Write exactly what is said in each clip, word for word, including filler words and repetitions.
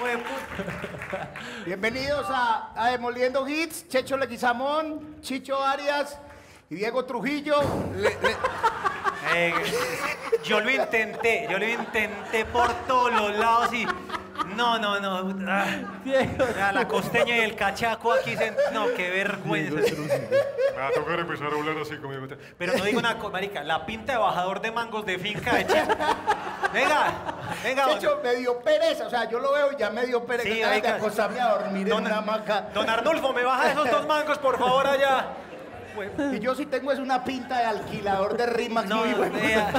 de puta. Bienvenidos a, a Demoliendo Hits, Checho Leguizamón, Chicho Arias y Diego Trujillo. Le, le... Eh, yo lo intenté, yo lo intenté por todos los lados y... No, no, no. Ah, Diego. ah, la costeña y el cachaco aquí. Se... No, qué vergüenza. Me va a tocar empezar a hablar así conmigo. Pero no digo una cosa, marica, la pinta de bajador de mangos de finca de Checho. Venga, venga. Checho, me dio pereza, o sea, yo lo veo y ya me dio pereza Sí, de marica. acostarme a dormir Don- en una hamaca. Don Arnulfo, me baja esos dos mangos, por favor, allá. Y yo sí tengo es una pinta de alquilador de Rimax No, muy bueno. vea.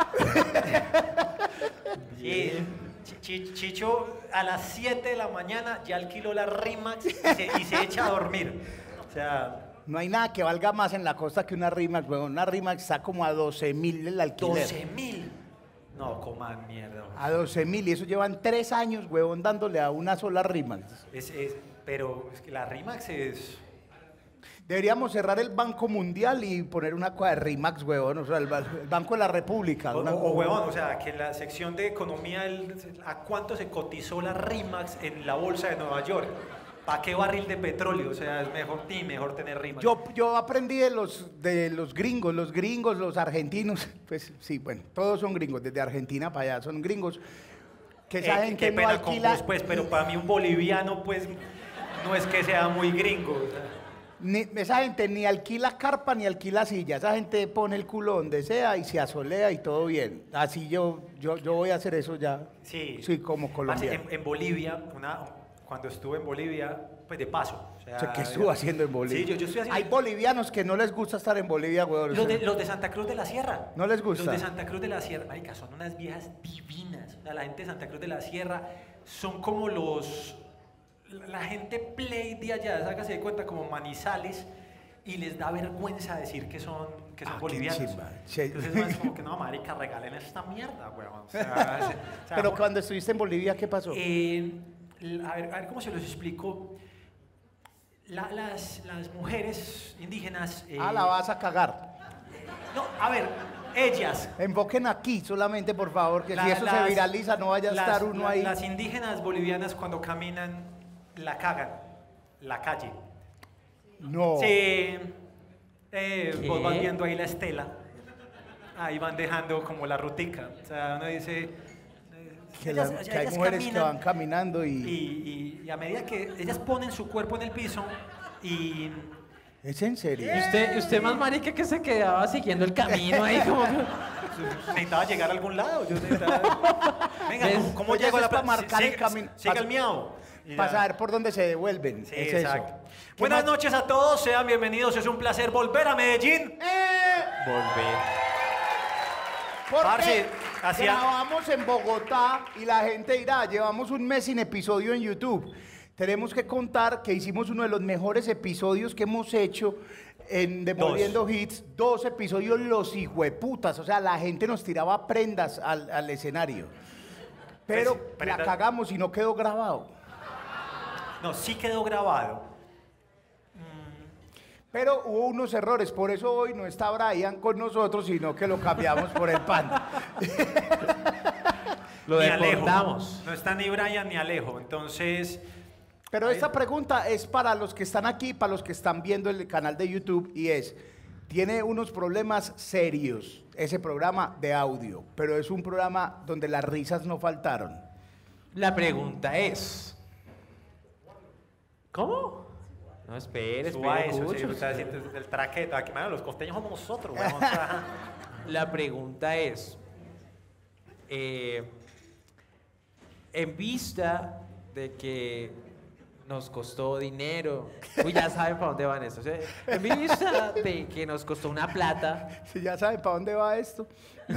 Sí, Chi- Chi- Chicho a las siete de la mañana ya alquiló la Rimax y se, y se echa a dormir. O sea, No hay nada que valga más en la costa que una Rimax, weón. Una Rimax está como a doce mil el alquiler. doce mil. No, coman mierda. A doce mil y eso llevan tres años, huevón, dándole a una sola Rimax. Es, es, pero es que la Rimax es... Deberíamos cerrar el Banco Mundial y poner una cosa de Rimax, huevón, o sea, el, ba- el Banco de la República. O, una- o, huevón, o sea, que en la sección de economía, el- ¿a cuánto se cotizó la Rimax en la bolsa de Nueva York? ¿Para qué barril de petróleo? O sea, es mejor, ni mejor tener Rimax. Yo, yo aprendí de los, de los gringos, los gringos, los argentinos, pues sí, bueno, todos son gringos, desde Argentina para allá son gringos, que esa Eh, gente qué no pena alquila, con vos, pues, pero para mí un boliviano, pues, no es que sea muy gringo. O sea. ni- esa gente ni alquila carpa ni alquila silla, esa gente pone el culo donde sea y se asolea y todo bien. Así yo, yo, yo voy a hacer eso ya, Sí, sí, como Parce, colombiano. En, en Bolivia, una, cuando estuve en Bolivia, pues de paso. O sea, O sea, ¿qué estuvo haciendo en Bolivia? Sí, yo, yo estoy haciendo... Hay bolivianos que no les gusta estar en Bolivia, huevón. o Los sea, de, los de Santa Cruz de la Sierra. ¿No les gusta? Los de Santa Cruz de la Sierra, marica, son unas viejas divinas. O sea, la gente de Santa Cruz de la Sierra son como los... La, la gente play de allá, hágase de cuenta, como Manizales, y les da vergüenza decir que son, que son Ah, qué bolivianos. chimba. Sí. Entonces no es como que, no, marica, regalen esta mierda, weón. O sea, es- o sea, Pero jo- cuando estuviste en Bolivia, ¿qué pasó? eh, l- a, ver, a ver cómo se los explico. La- las, las mujeres indígenas... eh, Ah, la vas a cagar. No, a ver, ellas. Enfoquen aquí solamente, por favor, que si La- eso las- se viraliza no vaya a las- estar uno la- ahí. Las indígenas bolivianas cuando caminan la cagan, la calle. No. Sí, eh, ¿Qué? vos vas viendo ahí la estela. Ahí van dejando como la rutica. O sea, uno dice... eh, Que, ellas- la- que ellas hay mujeres que caminan van caminando y, y... y- y a medida que ellas ponen su cuerpo en el piso y... ¿Es en serio? Y usted, usted más marica que se quedaba siguiendo el camino ahí como... Necesitaba llegar a algún lado. Yo necesitaba... Venga, ¿Ves? ¿cómo, cómo Oye, llego a eso la es para plaza? marcar el Siga- camino. Siga Pas- el miau. Y ya. Para saber por dónde se devuelven. Sí, es exacto. eso. ¿Qué Buenas más? noches a todos, sean bienvenidos. Es un placer volver a Medellín. ¡Eh! Volver. Porque Parce, hacía- grabamos en Bogotá y la gente dirá, llevamos un mes sin episodio en YouTube. Tenemos que contar que hicimos uno de los mejores episodios que hemos hecho en Demoliendo Hits. Dos episodios los hijueputas. O sea, la gente nos tiraba prendas al, al escenario. Pero Pues, la prenda- cagamos y no quedó grabado. No, sí quedó grabado. Pero hubo unos errores, por eso hoy no está Brian con nosotros, sino que lo cambiamos por el Panda. Lo Ni Alejo. deportamos. No está ni Brian ni Alejo. Entonces, Pero esta pregunta es para los que están aquí, para los que están viendo el canal de YouTube, y es, tiene unos problemas serios ese programa de audio, pero es un programa donde las risas no faltaron. La pregunta es... ¿Cómo? No, espere, suba espere, eso. Sí, Cucho. o sea, el, el traqueto. Aquí, mano, los costeños somos nosotros, weón. O sea, La pregunta es, eh, en vista de que nos costó dinero, uy, ya saben para dónde van estos, ¿eh? En vista de que nos costó una plata, Si ya saben para dónde va esto.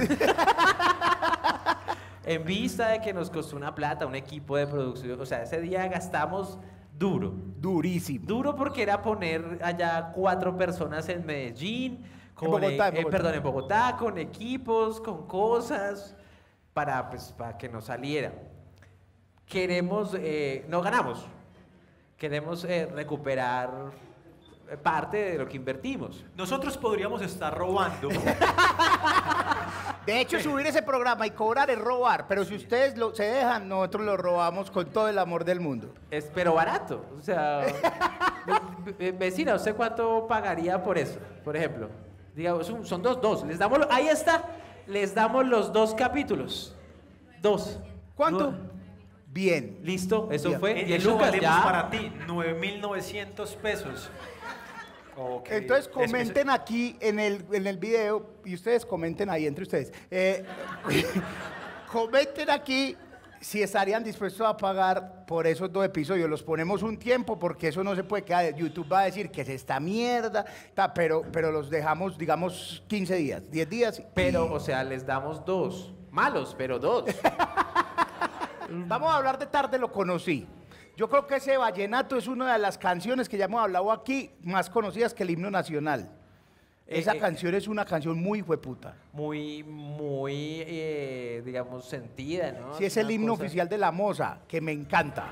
en vista de que nos costó una plata, un equipo de producción, o sea, ese día gastamos duro. Durísimo. Duro porque era poner allá cuatro personas en Medellín, con, Bogotá, en eh, Bogotá. perdón, en Bogotá, con equipos, con cosas, para, pues, para que nos saliera. Queremos, eh, no ganamos, queremos eh, recuperar eh, parte de lo que invertimos. nosotros podríamos estar robando. De hecho, subir ese programa y cobrar es robar, pero si ustedes lo, se dejan, nosotros lo robamos con todo el amor del mundo. Es pero barato. O sea, ve- ve- vecina, ¿usted cuánto pagaría por eso? Por ejemplo, digamos, son, son dos, dos. Les damos, lo- ahí está, les damos los dos capítulos. Dos. ¿Cuánto? Nu- Bien. Listo, eso Bien. fue. Eh, diez Eso lucas, valemos ya. para ti, nueve mil novecientos pesos. Ok. Entonces Es- es- comenten aquí en el, en el video y ustedes comenten ahí entre ustedes. Eh, comenten aquí si estarían dispuestos a pagar por esos dos episodios. Los ponemos un tiempo porque eso no se puede quedar. YouTube va a decir que es esta mierda, ta, pero, pero los dejamos, digamos, quince días, diez días. Pero, y- o sea, les damos dos. Malos, pero dos. Vamos a hablar de Tarde lo conocí. Yo creo que ese vallenato es una de las canciones que ya hemos hablado aquí más conocidas que el himno nacional. Esa Eh, eh. canción es una canción muy hueputa. Muy, muy, eh, digamos, sentida, ¿no? Sí, es el una himno cosa- oficial de la Moza, que me encanta.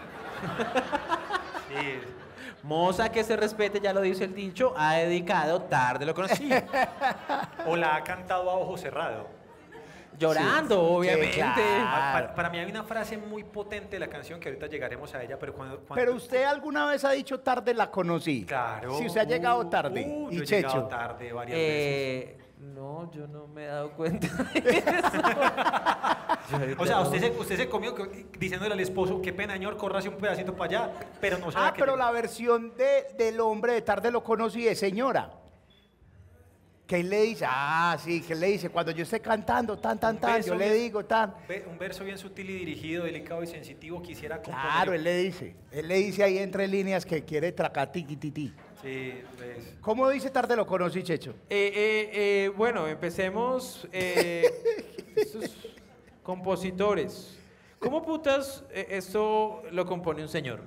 Sí. Moza que se respete, ya lo dice el dicho, ha dedicado tarde, lo conocí. O la ha cantado a ojo cerrado. Llorando, obviamente. claro. Pa- Para, para mí hay una frase muy potente de la canción que ahorita llegaremos a ella, pero cuando... cuando- Pero usted alguna vez ha dicho Tarde la conocí. Claro. Si usted ha llegado Uh, tarde. uh, y yo he llegado Checho. tarde varias veces. Eh, no, yo no me he dado cuenta de eso. Yo ahorita O sea, no- usted se, usted se comió que- diciéndole al esposo, qué pena, señor, córrase un pedacito para allá, pero no sabe Ah, que pero le- la versión de, del hombre de Tarde lo conocí es señora. Que él le dice, ah, sí, que él le dice, cuando yo esté cantando, tan, tan, Un tan, beso yo le bien- digo, tan. ve- un verso bien sutil y dirigido, delicado y sensitivo, quisiera componer. Claro, él le dice. Él le dice ahí entre líneas que quiere tracatiquititi. Sí, pues. ¿Cómo dice Tarde lo conocí, Checho? Eh, eh, eh, bueno, empecemos. eh, estos compositores. ¿Cómo putas eh, esto lo compone un señor?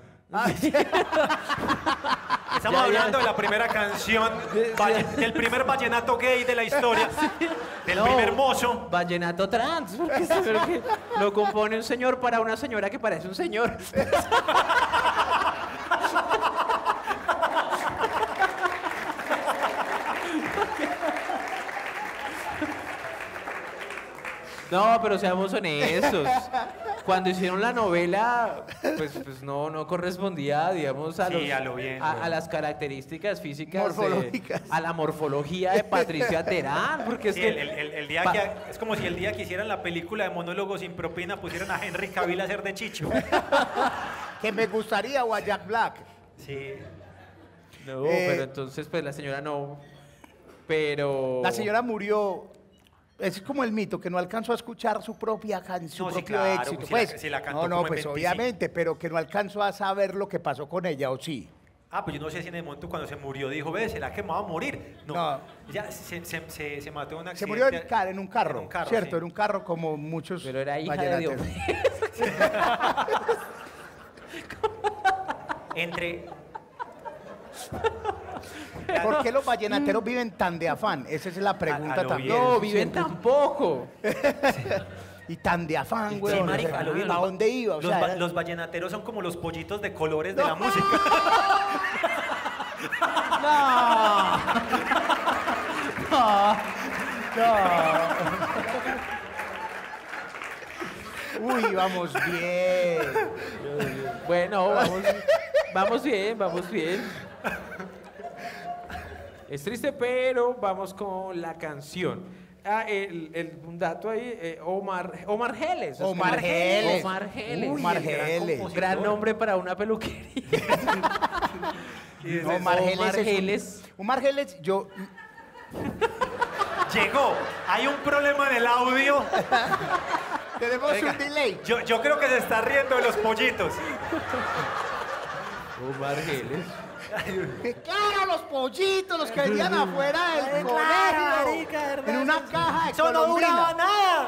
Estamos Ya, ya. hablando de la primera canción, valle- del primer vallenato gay de la historia, del No, primer mozo. Vallenato trans, porque se ve que lo compone un señor para una señora que parece un señor. No, pero seamos honestos. Cuando hicieron la novela, pues, pues no, no correspondía, digamos, a, Sí, los- a lo bien, a, güey. a las características físicas, de- Morfológicas. a la morfología de Patricia Terán, porque es Sí, que el, el- el- el día pa- que, es como si el día que hicieran la película de monólogo sin propina pusieran a Henry Cavill a hacer de Chicho. Que me gustaría o a Jack Black. Sí. No, Eh, pero entonces, pues la señora no. Pero. La señora murió. Es como el mito, que no alcanzó a escuchar su propia canción, su No, sí, propio claro, éxito. si la- Pues, si la cantó no, no, como en pues veinticinco. obviamente, pero que no alcanzó a saber lo que pasó con ella, ¿o sí? Ah, pues yo no sé si en el momento cuando se murió dijo, ve, ¿será que me va a morir? No. No. Ya se, se, se, se mató en un Se accidente. murió en, car- en un carro, En un carro, ¿cierto? sí. En un carro como muchos Pero era hija de vallenateros. Dios. Entre... ¿Por qué los vallenateros viven tan de afán? Esa es la pregunta A- a lo también. bien. No, viven tampoco. Y tan de afán, güey. Sí, marica, a lo bien, ¿A los- dónde iba? O los, sea, va- era- los vallenateros son como los pollitos de colores de la música. Uy, vamos bien. Bueno, vamos, vamos bien, vamos bien. Es triste, pero vamos con la canción. Ah, el, el- un dato ahí, eh, Omar, Omar Geles. es Omar como- Geles. Omar Geles. Uy, Omar el gran Geles. compositor. Gran nombre para una peluquería. Y desde- No, Omar Geles Omar es un- Geles. Omar Geles, yo... Llegó. Hay un problema en el audio. Tenemos Venga. un delay. Yo, yo creo que se está riendo de los pollitos. Omar Geles. Claro, los pollitos, los que vendían afuera del colegio. En una caja de Eso no golondrina. duraba nada.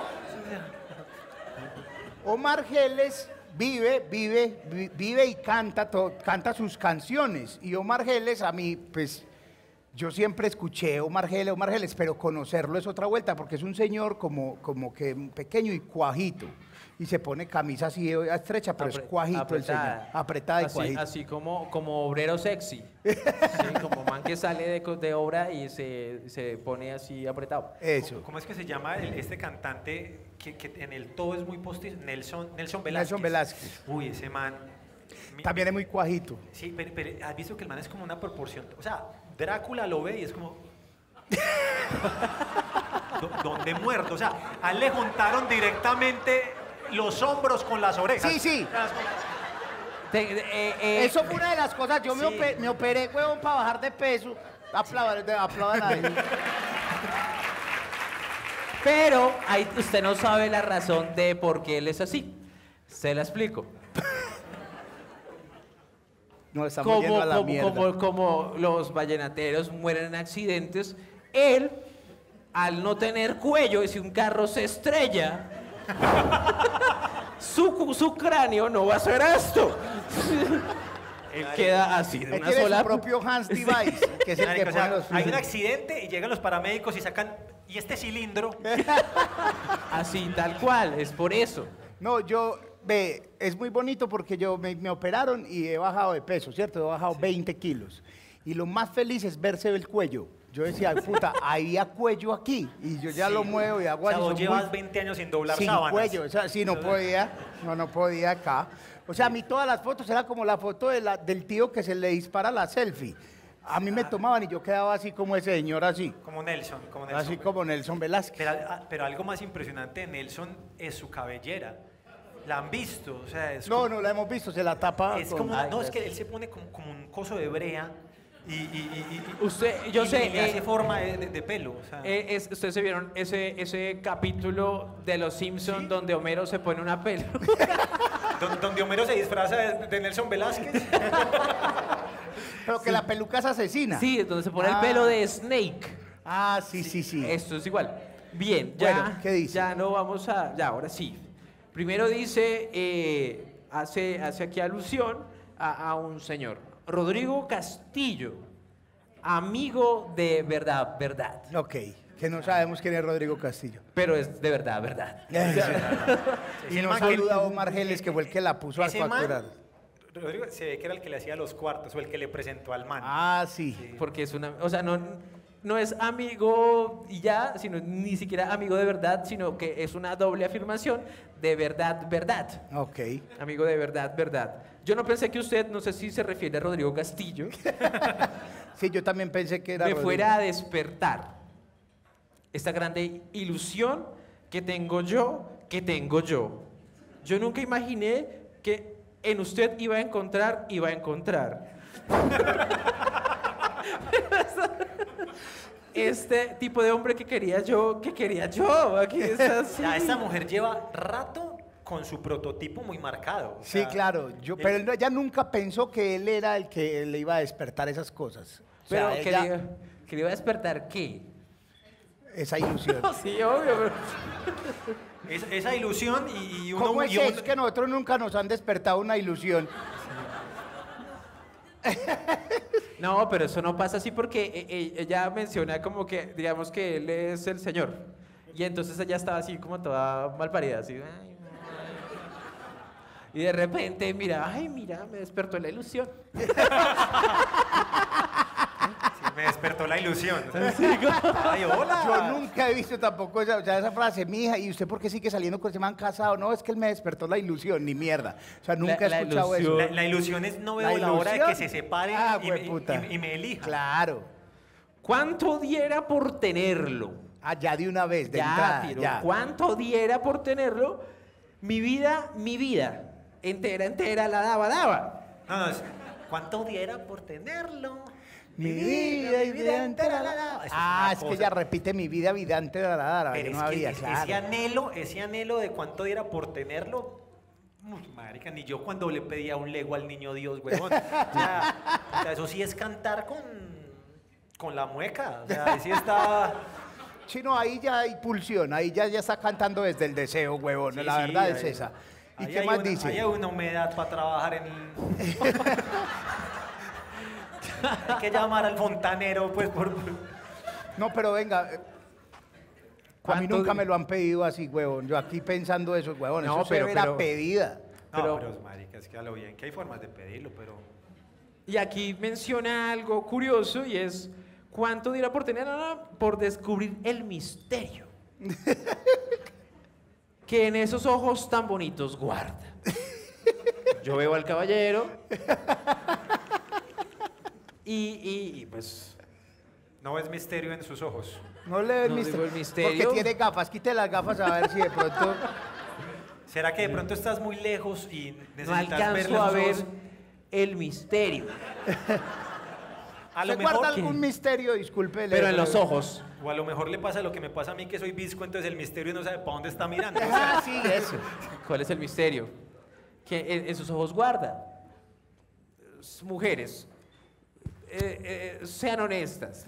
Omar Geles vive, vive, vi- vive y canta, to- canta sus canciones. Y Omar Geles, a mí, pues, yo siempre escuché Omar Geles, Omar Geles, pero conocerlo es otra vuelta, porque es un señor como, como que pequeño y cuajito. y se pone camisa así de estrecha, pero Apre- es cuajito el señor. apretada. Apretada y así, cuajito. así como, como obrero sexy. Sí, como man que sale de, co- de obra y se, se pone así apretado. Eso. ¿Cómo es que se llama el- este cantante que, que en el todo es muy postizo? Nelson, Nelson Velázquez. Nelson Velázquez. Uy, ese man. mi- También es muy cuajito. Sí, pero, pero has visto que el man es como una proporción. O sea, Drácula lo ve y es como. Do- ¿Dónde muerto? O sea, a él le juntaron directamente los hombros con las orejas. Sí, sí. Te- eh, eh, Eso fue una de las cosas. Yo me, Sí. ope- me operé, huevón, para bajar de peso. Aplaudan, aplaudan ahí. Pero ahí usted no sabe la razón de por qué él es así. Se la explico. No, estamos yendo Como, a la como, mierda. como, como los vallenateros mueren en accidentes, él, al no tener cuello, y si un carro se estrella, su, cu- su cráneo no va a ser esto. Él queda así, de Él una tiene sola. su propio Hans Device, que es el que Marica, o pone sea, los hay un accidente y llegan los paramédicos y sacan. ¿Y este cilindro? Así, tal cual, es por eso. No, yo, ve, es muy bonito porque yo me, me operaron y he bajado de peso, ¿cierto? He bajado veinte kilos. Y lo más feliz es verse el cuello. Yo decía, puta, había cuello aquí. Y yo ya Sí. lo muevo y hago O sea, así, vos son llevas muy- veinte años sin doblar sin sábanas. cuello, o sea, sí, no podía, no, no podía acá. O sea, a mí todas las fotos era como la foto de la- del tío que se le dispara la selfie. A mí me tomaban y yo quedaba así como ese señor, así. Como Nelson, como Nelson. Así como Nelson Velázquez. Pero, ah, pero algo más impresionante de Nelson es su cabellera. ¿La han visto? O sea, es No, como, no la hemos visto, se la tapa. es con- como- Ay, no, es gracias. que él se pone como, como un coso de brea y, y, y- y- Usted, yo y sé, le hace eh, forma de, de- de pelo. O sea, Eh, es- ¿Ustedes se vieron ese, ese capítulo de Los Simpsons donde Homero se pone una pelo? don- donde Homero se disfraza de, de Nelson Velázquez. Pero que la peluca es asesina. Sí, donde se pone Ah. el pelo de Snake. Ah, sí, sí, sí. Esto es igual. Bien, ya, Bueno, ¿qué dice? ya no vamos a... Ya, ahora sí. Primero dice, eh, hace, hace aquí alusión a, a un señor. Rodrigo Castillo, amigo de verdad, verdad. Ok, que no sabemos quién es Rodrigo Castillo. Pero es de verdad, verdad. Y el nos man que- saluda a Omar Geles, que fue el que la puso a Ese man, facturar. Rodrigo se ve que era el que le hacía los cuartos o el que le presentó al man. Ah, sí. Porque es una... O sea, no, no es amigo y ya, sino ni siquiera amigo de verdad, sino que es una doble afirmación de verdad, verdad. Ok. Amigo de verdad, verdad. Yo no pensé que usted, no sé si se refiere a Rodrigo Castillo, Sí, yo también pensé que era me Rodrigo. fuera a despertar esta grande ilusión que tengo yo, que tengo yo. Yo nunca imaginé que en usted iba a encontrar, iba a encontrar. Este tipo de hombre que quería yo, que quería yo. Aquí está así. Ya, esta mujer lleva rato con su prototipo muy marcado. o Sí, sea, claro. Yo, él- pero él- ella nunca pensó que él era el que le iba a despertar esas cosas. O sea, Pero que, ella- le, que le iba a despertar, ¿qué? esa ilusión. Sí, obvio. pero- es- esa ilusión y, y uno... ¿Cómo es y uno- eso que nosotros nunca nos han despertado una ilusión? No, pero eso no pasa así porque eh, eh, ella menciona como que, digamos que él es el señor. Y entonces ella estaba así como toda malparida, así. "Ay, ay". Y de repente, mira, ay, mira, me despertó la ilusión. Sí, me despertó la ilusión. Ay, hola. Yo nunca he visto tampoco esa, o sea, esa frase, mi hija, ¿y usted por qué sigue saliendo con ese man casado? No, es que él me despertó la ilusión, ni mierda. O sea, nunca La- he la escuchado ilusión. La, eso. la ilusión es no veo ¿La la, hora de que ilusión? se separen Ah, y, me- hueputa. y- y me elijan. Claro. ¿Cuánto diera por tenerlo? Ah, ya de una vez, de ya, entrada, pero ya. ¿cuánto diera por tenerlo? Mi vida, mi vida. Entera, entera, la daba, daba. No, no, es, ¿cuánto diera por tenerlo? Mi vida, mi vida entera. la- la- Eso es Ah, una es que cosa. ella repite mi vida, vida entera, la, la, la, Pero que es no que había, es- claro. ese anhelo, ese anhelo de cuánto diera por tenerlo, uy, marica, ni yo cuando le pedía un Lego al niño Dios, huevón. O sea, o sea, eso sí es cantar con, con la mueca. O sea, ahí sí está... Sí, no, ahí ya hay pulsión, ahí ya, ya está cantando desde el deseo, huevón, Sí, la sí, verdad ahí- es esa. ¿Y ahí qué hay más una- dice? Ahí hay una humedad para trabajar en... Hay que llamar al fontanero, pues, por... No, pero venga, eh, A mí ¿Cuánto nunca di- me lo han pedido así, huevón. Yo aquí pensando eso, huevón. No, eso pero- se ve la pero- pedida. No, Pero- pero, marica, es que a lo bien, que hay formas de pedirlo, pero... Y aquí menciona algo curioso y es cuánto dirá por tener ah, por descubrir el misterio que en esos ojos tan bonitos guarda. Yo veo al caballero y, y- y, pues No ves misterio en sus ojos. No le ves No misterio. digo el misterio. Porque tiene gafas. Quite las gafas a ver si de pronto... ¿Será que de pronto estás muy lejos y no necesitas verle alcanzo a los ver ojos? el misterio, A Se lo guarda mejor... algún misterio, disculpe. pero en le- los ojos. O a lo mejor le pasa lo que me pasa a mí, que soy visco, entonces el misterio no sabe para dónde está mirando. O sea, Ah, sí, eso. ¿Cuál es el misterio? Que en, en sus ojos guarda. S- Mujeres, eh, eh, sean honestas.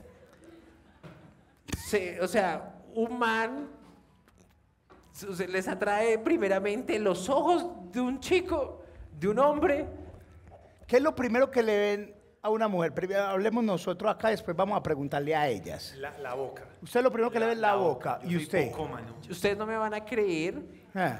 Se- o sea, un man se- se les atrae primeramente los ojos de un chico, de un hombre. ¿Qué es lo primero que le ven a una mujer? Primero hablemos nosotros acá, después vamos a preguntarle a ellas. la, la boca. Usted lo primero que le ve es la, boca. Yo ¿Y soy usted? pocómano. Ustedes no me van a creer. Ah.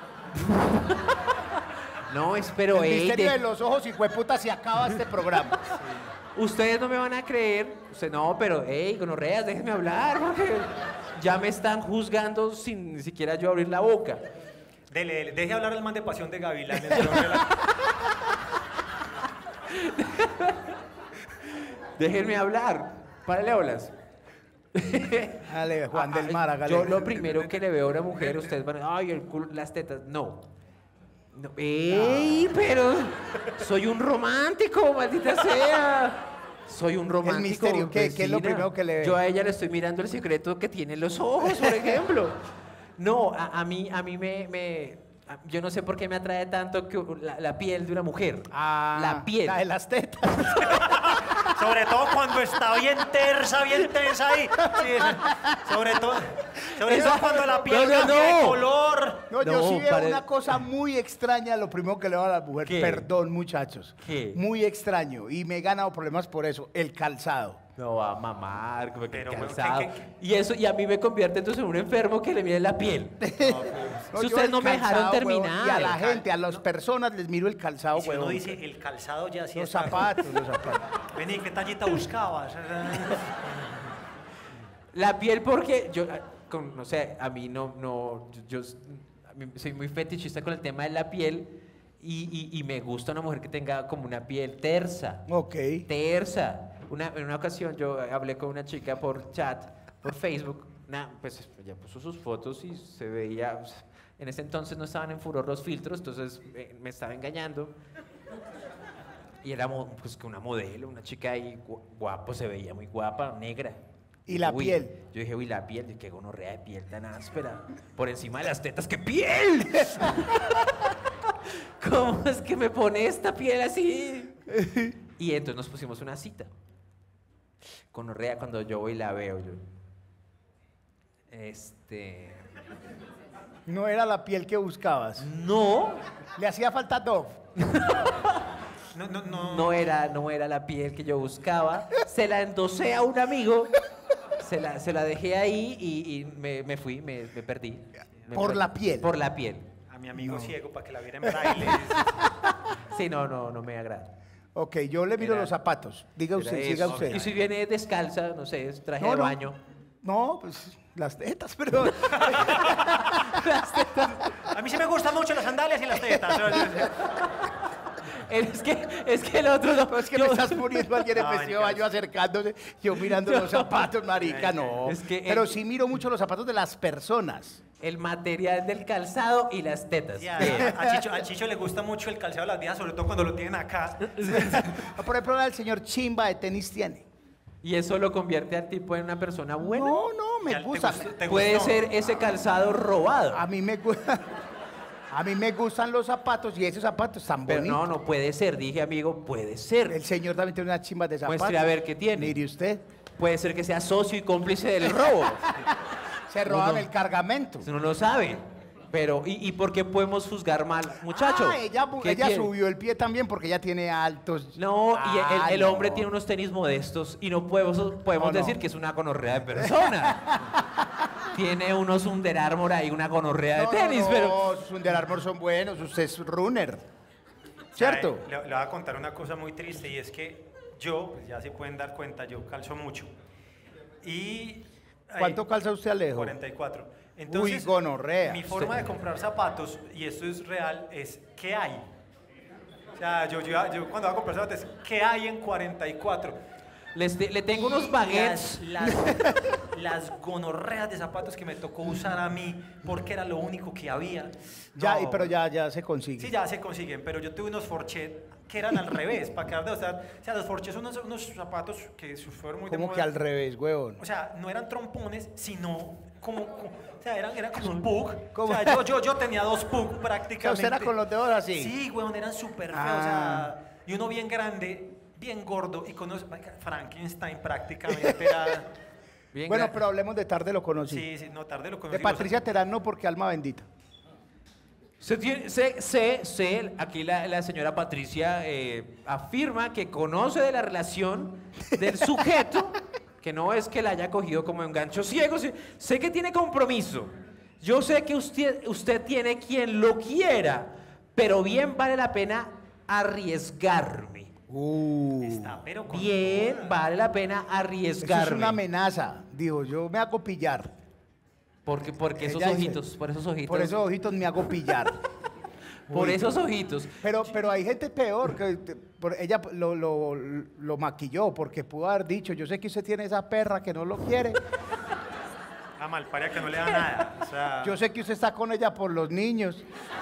No, espero, El ey, misterio de- de los ojos y puta se acaba este programa. Ustedes no me van a creer. Usted, no, pero, hey, gonorreas, déjenme hablar, porque ya me están juzgando sin ni siquiera yo abrir la boca. Dele, dele, deje hablar al man de Pasión de Gavilanes. pero rela- Déjenme hablar. Párale olas. Dale, Juan del Ah, Mar, hágale. Yo lo primero que le veo a una mujer, ustedes van a, ay, el culo, las tetas. No. No. ¡Ey, pero! Soy un romántico, maldita sea. Soy un romántico. misterio, ¿qué- qué es lo vecina. primero que le ve? Yo a ella le estoy mirando el secreto que tiene en los ojos, por ejemplo. No, a, a mí, a mí me, me- a- yo no sé por qué me atrae tanto que la, la piel de una mujer. Ah, la piel. La de las tetas. Sobre todo cuando está bien tersa, bien tensa ahí. Sí, eso- sobre todo, sobre Esa- todo cuando la piel No, no, cambia de no. color. No, yo No, sí veo pare- una cosa muy extraña, lo primero que le veo a la mujer. ¿Qué? Perdón, muchachos. ¿Qué? Muy extraño. Y me he ganado problemas por eso. El calzado. No va a mamar, como que Pero, bueno, cansado. ¿qué- qué- Y eso, y a mí me convierte entonces en un enfermo que le mire la piel. No, Si yo ustedes el no me dejaron calzado, huevón, terminar. Y a la gente, a las personas les miro el calzado, Y si uno huevón. dice el calzado ya sí Los está. zapatos, los zapatos. Vení, ¿qué tallita buscabas? La piel porque yo, ah, con- no sé, a mí no, no, yo, yo a mí soy muy fetichista con el tema de la piel y, y- y me gusta una mujer que tenga como una piel tersa. Ok. Tersa. Una, en una ocasión yo hablé con una chica por chat, por Facebook, una, pues ella puso sus fotos y se veía, pues, en ese entonces no estaban en furor los filtros, entonces eh, me estaba engañando. Y era mo- pues que una modelo, una chica ahí gu- guapo, se veía muy guapa, negra. ¿Y la Uy, piel? Yo dije, uy, la piel, qué gonorrea de piel tan áspera. Por encima de las tetas, ¡qué piel! ¿Cómo es que me pone esta piel así? Y entonces nos pusimos una cita. Gonorrea cuando yo voy y la veo, yo. Este. No era la piel que buscabas. No, Le hacía falta Dove. No, no, no. no era, no era la piel que yo buscaba. Se la endosé a un amigo, se la, se la dejé ahí y, y me, me fui, me, me perdí. Me Por perdí. la piel. Por la piel. A mi amigo ciego para que la viera en braille. Sí, no, no, no me agrada. Ok, yo le miro Era- los zapatos. Diga Era usted, eso. siga usted. Y si viene descalza, no sé, es traje No, de no. baño. No, pues las tetas, pero A mí sí me gustan mucho las sandalias y las tetas. Es que, es que el otro no. es que yo- me estás poniendo a alguien en No, vestido de marica. baño acercándose, yo mirando los zapatos, marica, no. Es que pero el- sí miro mucho los zapatos de las personas. El material del calzado y las tetas. Ya, Bien. a, Chicho, a Chicho le gusta mucho el calzado de las viejas, sobre todo cuando lo tienen acá. Por ejemplo, el señor Chimba de tenis tiene. Y eso lo convierte al tipo en una persona buena. No, no, me Ya, ¿te gusta. gustó- te Puede gustó? ser ese calzado robado. A mí me gusta. A mí me gustan los zapatos y esos zapatos tan Pero bonitos. no, no puede ser. Dije, amigo, puede ser. El señor también tiene unas chimbas de zapatos. Muestre a ver qué tiene. Mire usted, Puede ser que sea socio y cómplice del robo. se roban no. el cargamento. Uno no sabe. Pero, ¿y, y por qué podemos juzgar mal, muchacho? Ah, ella, ¿Qué ella tiene? subió el pie también porque ella tiene altos. No, y el, Ah, el hombre no. tiene unos tenis modestos y no podemos, podemos No, no. decir que es una gonorrea de persona. tiene unos Under Armour ahí, una gonorrea de No, tenis, no, no, pero... sus Under Armour son buenos, usted es runner. ¿Cierto? Le, le voy a contar una cosa muy triste y es que yo, pues ya se pueden dar cuenta, yo calzo mucho. Y... ¿Cuánto eh, calza usted, Alejo? cuarenta y cuatro. Entonces, Uy, gonorrea. mi forma de comprar zapatos, y esto es real, es ¿qué hay? O sea, yo, yo, yo cuando voy a comprar zapatos, ¿qué hay en cuarenta y cuatro? Les te- le tengo unos Y baguettes. Las, las, las gonorreas de zapatos que me tocó usar a mí, porque era lo único que había. Ya, No. y- pero ya, ya se consigue. Sí, ya se consiguen, pero yo tuve unos Forchet que eran al revés, para quedar de estar. O sea, los Forchet son unos, unos zapatos que fueron muy de Como moda. que al revés, huevón. O sea, no eran trompones, sino como, como- o sea, eran, eran como un pug. ¿Cómo? O sea, yo, yo, yo tenía dos pug O sea, prácticamente. usted era con los dedos así. Sí, weón, eran súper feos. Ah. O sea, y uno bien grande, bien gordo, y con unos, marica, Frankenstein prácticamente era... Bien Bueno, gra- pero hablemos de tarde lo conocí. Sí, sí, no, tarde lo conocí. De Patricia Terán no, porque alma bendita. Se tiene- Sé, sé, sé, aquí la, la señora Patricia eh, afirma que conoce de la relación del sujeto, que no es que la haya cogido como un gancho ciego, sí- sé que tiene compromiso. Yo sé que usted, usted tiene quien lo quiera, pero bien vale la pena arriesgarme. Uh. Está, pero con Bien toda. vale la pena Eso arriesgarme. es una amenaza. Digo, yo me hago pillar. Porque, porque esos Ella dice, ojitos, por esos ojitos. Por esos ojitos me hago pillar. por Uy. esos ojitos. Pero, pero hay gente peor, que te- por- ella lo, lo, lo maquilló porque pudo haber dicho, yo sé que usted tiene esa perra que no lo quiere, La malparia que no le da nada. O sea, yo sé que usted está con ella por los niños.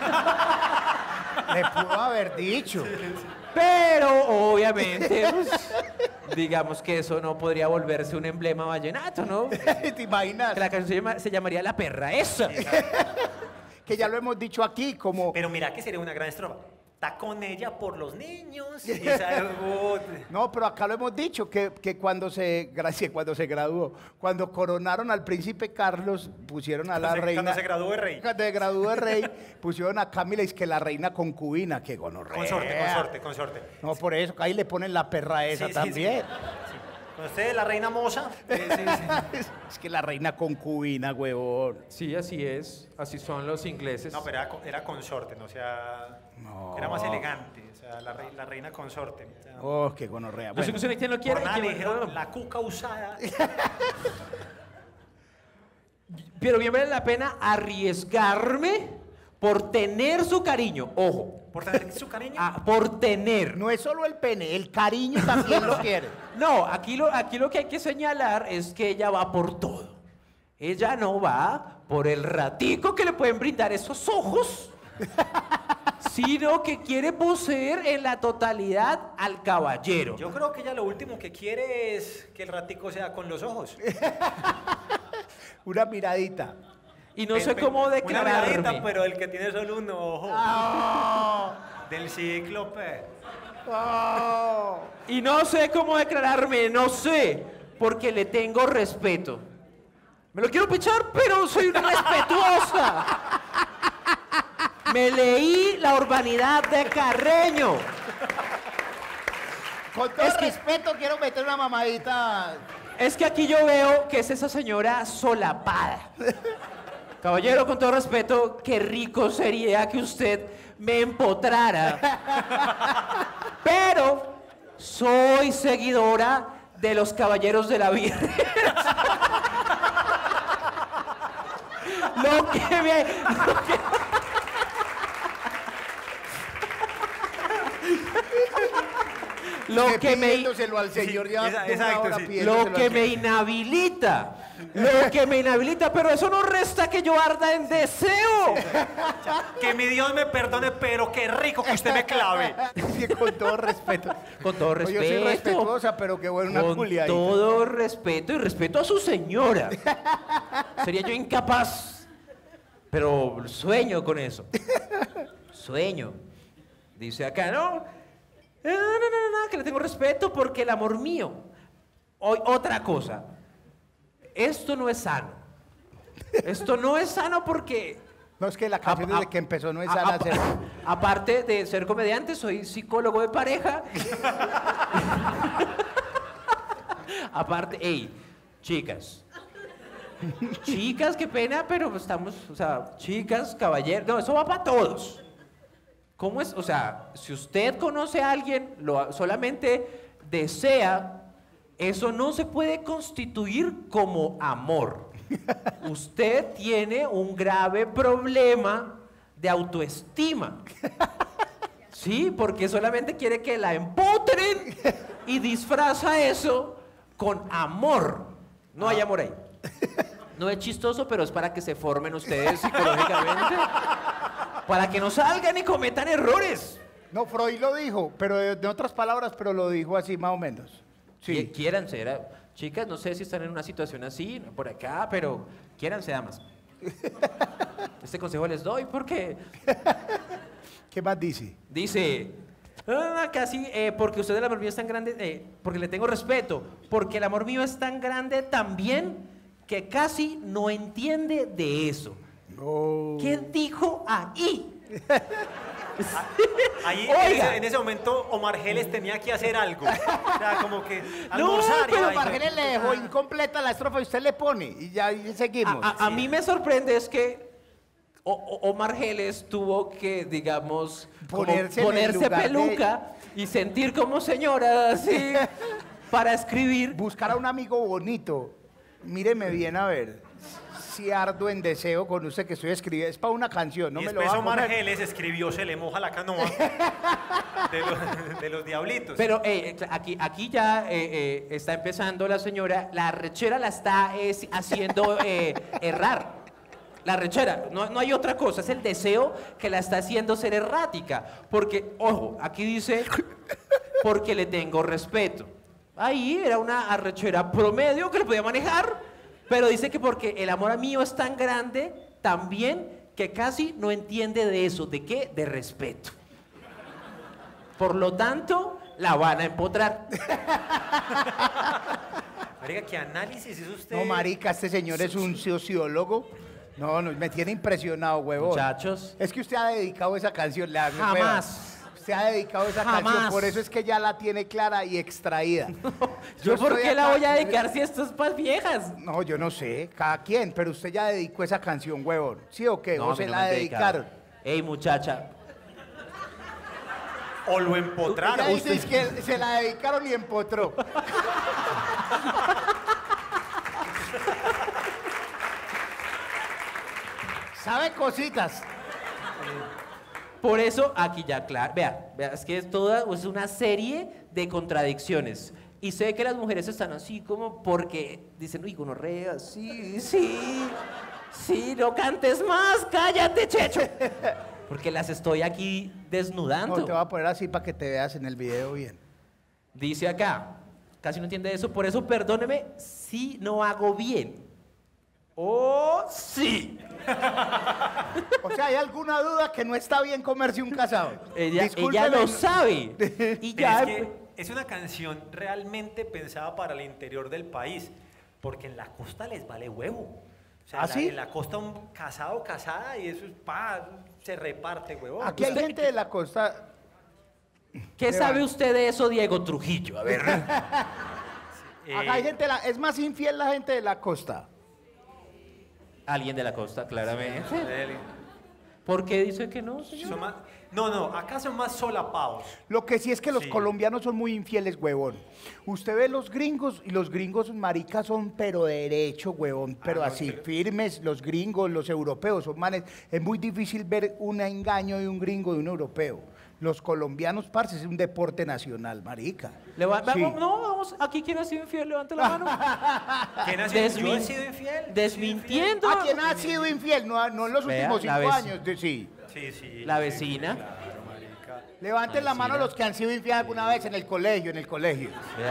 Le pudo haber dicho. Pero obviamente, pues, digamos que eso no podría volverse un emblema vallenato, ¿no? ¿Te imaginas? Que la canción se, llama- se llamaría La Perra esa. Que ya lo hemos dicho aquí, como... pero mira que sería una gran estrofa. Está con ella por los niños. Y esa- uh, No, pero acá lo hemos dicho, que, que cuando se gracias, cuando se graduó, cuando coronaron al príncipe Carlos, pusieron a la Cuando se- reina... cuando se graduó de rey. Cuando se graduó de rey, pusieron a Camila y es que la reina concubina, que gonorrea. consorte, consorte, consorte. No, por eso, ahí le ponen la perra esa Sí, sí, también. sí. Sí. Con usted, la reina moza. eh, sí, sí. Es que la reina concubina, huevón. Sí, así es. Así son los ingleses. No, pero era, co- era consorte, no o sea, No. era más elegante. O sea, la, rei- la reina consorte. O sea, Oh, qué gonorrea. Yo sé Bueno, que usted quién lo quiere. por nada le quién- dijeron la cuca usada. Pero bien vale la pena arriesgarme por tener su cariño. Ojo. Por tener su cariño. Ah, por tener. no es solo el pene, el cariño también lo quiere. No, aquí lo, aquí lo que hay que señalar es que ella va por todo. Ella no va por el ratico que le pueden brindar esos ojos, sino que quiere poseer en la totalidad al caballero. Yo creo que ella lo último que quiere es que el ratico sea con los ojos. Una miradita. Y no sé Pe- cómo pe- Una miradita, declararme. pero el que tiene solo un ojo. Oh, Del cíclope. oh. Y no sé cómo declararme, no sé, porque le tengo respeto. Me lo quiero pichar, pero soy una respetuosa. Me leí La urbanidad de Carreño. Con todo Es que- respeto quiero meter una mamadita. Es que aquí yo veo que es esa señora solapada. Caballero, con todo respeto, qué rico sería que usted me empotrara. Pero soy seguidora de los caballeros de la Virgen. Lo que me... lo que- Lo que me... Pidiéndoselo al señor Sí, ya esa- de una exacto, hora sí. pidiéndoselo Lo que al me señor. inhabilita. Lo que me inhabilita, pero eso no resta que yo arda en deseo. Que mi Dios me perdone, pero qué rico que usted me clave. Sí, con todo respeto. Con todo Pues respeto. Yo soy respetuosa, pero qué bueno una Con culiadita. todo respeto y respeto a su señora. Sería yo incapaz. Pero sueño con eso. Sueño. Dice acá, no. Eh, No, no, no, no, no, que le tengo respeto porque el amor mío. Hoy, otra cosa. Esto no es sano. Esto no es sano porque. No, es que la canción A- desde a- que empezó no es a- sana a- ser. Aparte de ser comediante, soy psicólogo de pareja. Aparte, hey, chicas, Chicas, qué pena, pero estamos, o sea, chicas, caballeros, no, eso va para todos. ¿Cómo es? O sea, si usted conoce a alguien, lo solamente desea, eso no se puede constituir como amor. Usted tiene un grave problema de autoestima. Sí, porque solamente quiere que la empotren y disfraza eso con amor. No hay amor ahí. No es chistoso, pero es para que se formen ustedes psicológicamente. Para que no salgan y cometan errores. No, Freud lo dijo, pero de, de otras palabras, pero lo dijo así más o menos. Sí. Quiéranse, era, chicas, no sé si están en una situación así, por acá, pero quiéranse, damas. Este consejo les doy porque... ¿Qué más dice? Dice, ah, casi, eh, porque usted el amor mío es tan grande, eh, porque le tengo respeto, porque el amor mío es tan grande también que casi no entiende de eso. No. ¿Qué dijo ahí? Ahí, en ese, en ese momento, Omar Geles tenía que hacer algo. O sea, como que almorzar. Pero y Omar Geles le dejó incompleta la estrofa y usted le pone y ya y seguimos. A, a, a mí me sorprende es que o, o, Omar Geles tuvo que, digamos, Ponerse como en el ponerse lugar peluca y sentir como señora así para escribir. Buscar a un amigo bonito. Míreme bien a ver. Si ardo en deseo con usted que estoy escribiendo. Es para una canción, no y me lo después va a Omar poner. Geles escribió Se le moja la canoa de los, de los diablitos. Pero eh, aquí, aquí ya eh, eh, está empezando la señora, la rechera la está eh, haciendo eh, errar. La rechera, no, no hay otra cosa, es el deseo que la está haciendo ser errática. Porque, ojo, aquí dice, porque le tengo respeto. Ahí era una arrechera promedio que le podía manejar, pero dice que porque el amor a mío es tan grande, también que casi no entiende de eso. ¿De qué? De respeto. Por lo tanto, la van a empotrar. Marica, ¿qué análisis es usted? No, marica, este señor es un sociólogo. No, no, me tiene impresionado, huevón. Muchachos. Es que usted ha dedicado esa canción. Le hago Jamás. Usted ha dedicado esa Jamás. canción, por eso es que ya la tiene clara y extraída. ¿Yo por estoy qué la acá- voy a dedicar si esto es para viejas? No, yo no sé, cada quien, pero usted ya dedicó esa canción, huevón. ¿Sí o qué? No, ¿O a mí se no la me han dedicado. dedicaron? Ey, muchacha. O lo empotraron. Ella dice es que se la dedicaron y empotró. ¿Sabe cositas? Por eso, aquí ya, claro, vea, vea, es que es toda, es una serie de contradicciones. Y sé que las mujeres están así como porque dicen, uy, gonorrea, sí, sí, sí, no cantes más, cállate, Checho. Porque las estoy aquí desnudando. No, te voy a poner así para que te veas en el video bien. Dice acá, casi no entiende eso, por eso perdóneme si no hago bien. Oh, sí. O sea, ¿hay alguna duda que no está bien comerse un casado? Ella, Discúlpeme, ella lo no- sabe. Y Pero ya, es que es una canción realmente pensada para el interior del país, porque en la costa les vale huevo. O sea, ¿Ah, la- sí? en la costa un casado, casada, y eso es pa, se reparte, huevón. Aquí hay Usted- gente de la costa. ¿qué sabe usted de eso, Diego Trujillo? A ver. Eh, Acá hay gente de la- es más infiel la gente de la costa. Alguien de la costa, claramente. eh, ¿Por qué dice que no, señor? son más- no, no, acá son más solapados. Lo que sí es que los Sí. colombianos son muy infieles, huevón. Usted ve los gringos y los gringos maricas son pero derecho, huevón, pero no, así pero- firmes, los gringos, los europeos son manes. Es muy difícil ver un engaño de un gringo de un europeo. Los colombianos, parce, es un deporte nacional, marica. Leva- Sí. vamos, no, vamos, aquí quién ha sido infiel, levante la mano. ¿Quién ha sido, Desmin- yo he sido infiel? Desmintiendo. ¿A quién ha sido infiel? No, no en los Vea, últimos la cinco vec- años, de- sí. Sí, sí. La sí, vecina. claro, marica. Levanten la Ay, mano sí, ¿no? los que han sido infieles alguna vez en el colegio, en el colegio.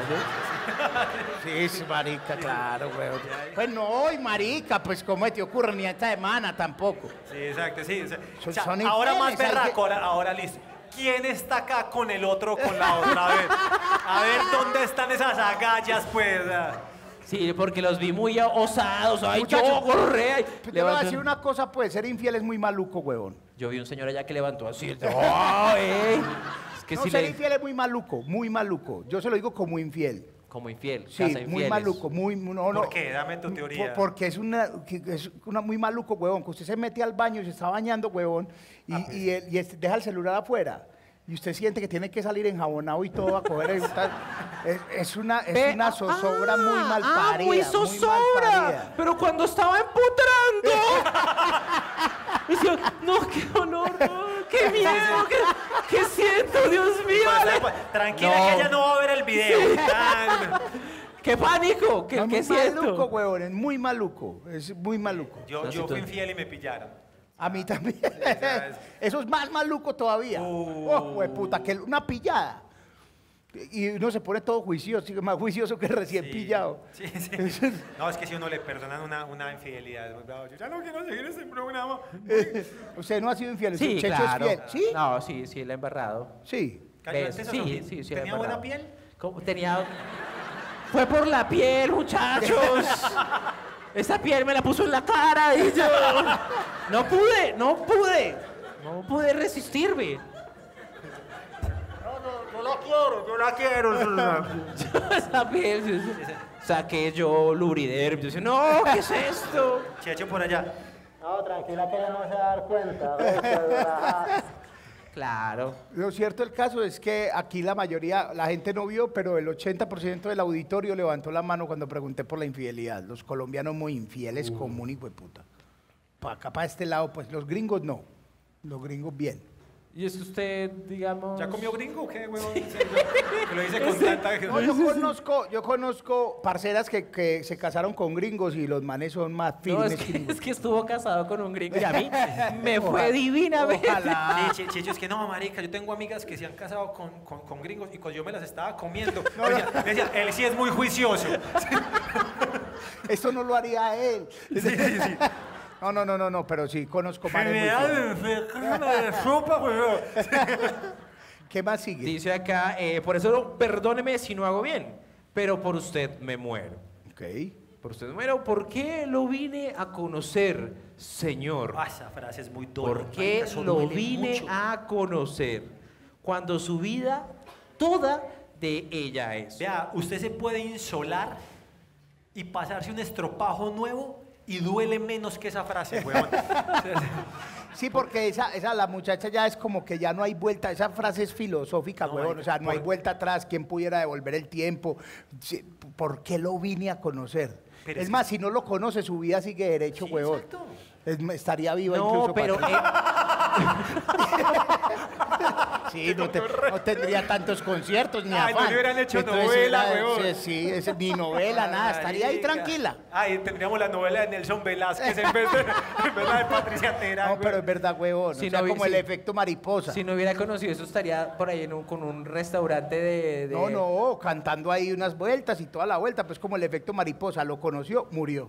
Véale. Sí, sí, marica, claro, huevón. Pues no, y marica, pues cómo te ocurre, ni esta semana tampoco. Sí, exacto, sí. o sea, Son- o sea, son ahora más infieles, hay berraco, que- ahora, ahora listo. ¿Quién está acá con el otro o con la otra? A ver, a ver dónde están esas agallas, pues. ah. Sí, porque los vi muy osados. Ay, Muchacho, yo, gorrea. Te voy a Levantó- decir una cosa, pues ser infiel es muy maluco, huevón. Yo vi un señor allá que levantó así. el- ¡Oh, ey! Es que No, si ser le... infiel es muy maluco, muy maluco. Yo se lo digo como infiel. Como infiel, Sí, casa muy infieles. maluco, muy... no, no, ¿Por qué? Dame tu teoría. por- porque es una, que es una muy maluco, huevón, que usted se mete al baño y se está bañando, huevón, y, Ah, pues. y, él- y este- deja el celular afuera. Y usted siente que tiene que salir enjabonado y todo a coger el tal. Es, es una, es Ve- una zozobra muy mal ah, parida. muy mal zozobra. parida. Pero cuando estaba emputrando. Decía, no, qué dolor, no, qué miedo, qué, qué siento, Dios mío. Pasa, Ale- pues, tranquila No. que ella no va a ver el video. Tan- Qué pánico, qué, Es qué muy maluco, siento. huevón, es muy maluco. Es muy maluco. Yo, No, yo sí, fui tú- infiel y me pillaron. A mí también. sea, es- Eso es más maluco todavía. Uh. Oh, puta, que una pillada. Y uno se pone todo juicioso, más juicioso que recién Sí, pillado. Sí, sí. No, es que si uno le perdonan una, una infidelidad, es muy bravo. Yo ya no quiero seguir este programa. Usted no ha sido infiel, Sí, usted Checho claro. es fiel. ¿Sí? No, sí, sí, la he embarrado. Sí. Cayó ¿Ves? antes, Sí, ¿o no? sí, sí. la he ¿Tenía buena embarrado. piel? ¿Cómo? Tenía... Fue por la piel, muchachos. Esa piel me la puso en la cara y yo... No pude, no pude. No pude resistirme. Yo la quiero, yo la quiero. Esa piel... yo- Saqué yo Luriderm. Yo decía, no, ¿qué es esto? Checho por allá. No, tranquila que ella no se va a dar cuenta. Relajada. Claro. Lo cierto del caso es que aquí la mayoría, la gente no vio, pero el ochenta por ciento del auditorio levantó la mano cuando pregunté por la infidelidad. Los colombianos muy infieles, común y puta. Para acá, para este lado, pues los gringos no. Los gringos bien. Y es que usted, digamos... ¿Ya comió gringo o qué, huevón? Sí, yo- que lo hice con tanta... No, yo conozco, yo conozco parceras que, que se casaron con gringos y los manes son más No, firmes. es que, gringos. es que estuvo casado con un gringo y a mí me fue Ojalá- divinamente. Ojalá. Sí, Che- Checho, es que no, marica, yo tengo amigas que se han casado con, con, con gringos y cuando yo me las estaba comiendo, me decía, me decía, él sí es muy juicioso. Esto no lo haría él. Sí, sí, sí. No, no, no, no, no, pero sí conozco Que manes me muy da firmes. de sopa, huevón. ¿Qué más sigue? Dice acá, eh, por eso perdóneme si no hago bien, pero por usted me muero. Ok. Por usted me muero, ¿por qué lo vine a conocer, señor? Ah, esa frase es muy dura. ¿Por qué marica, eso lo duele vine mucho. a conocer cuando su vida toda de ella es? Vea, usted se puede insolar y pasarse un estropajo nuevo y duele menos que esa frase, huevón. Sí, porque esa, esa, la muchacha ya es como que ya no hay vuelta, esa frase es filosófica, No, huevón, marica, o sea, no hay por- vuelta atrás, ¿quién pudiera devolver el tiempo? Sí, ¿por qué lo vine a conocer? Pero es es más, si no lo conoce, su vida sigue derecho, Sí, huevón. exacto. Es- estaría viva No, incluso. pero... Patricia. eh, Sí, no, te- no tendría tantos conciertos ni Ay, no afán. le hubieran hecho Entonces, novela, era- huevón. Sí, sí, es- ni novela, nada, estaría ahí Marica. tranquila. Ay, tendríamos la novela de Nelson Velázquez en vez de, en vez de la de Patricia Terán. No, pero es verdad, huevón. Si o sea, no vi- como si- el efecto mariposa. si no hubiera conocido eso, estaría por ahí en un- con un restaurante de... de- No, no, cantando ahí unas vueltas y toda la vuelta, pues como el efecto mariposa, lo conoció, murió.